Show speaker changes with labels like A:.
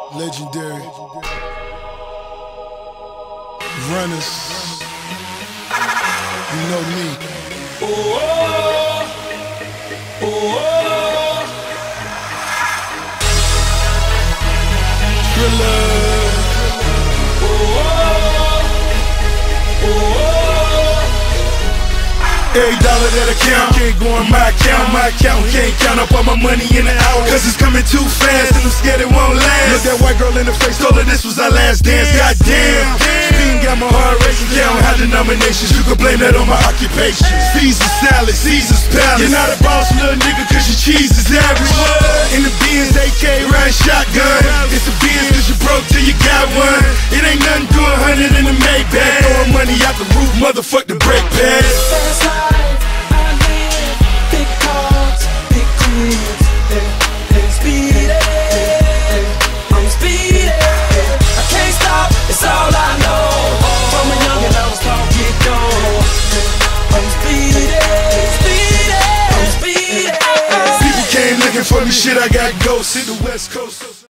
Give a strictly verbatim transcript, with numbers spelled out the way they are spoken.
A: Legendary runners, you know me.
B: Oh, oh, oh.
A: Thriller.
B: Oh, oh, oh.
A: Every dollar that I count can't go in my account. My account can't count up all my money in an hour, cause it's coming too fast and I'm scared it won't last. Look that white girl in the face, told her this was our last dance. Goddamn, Speedin got my heart racing. Yeah, I don't have denominations, you can blame that on my occupation. Caesar salad, Caesar's palace. You're not a boss, little nigga, cause your cheese is average. In the Benz, A K riding shotgun. It's a Benz cause you broke till you got one. It ain't nothing to a hundred in the Maybach. Throwing money out the roof, motherfuck the brake pad. For me, shit, I got ghosts in the West Coast.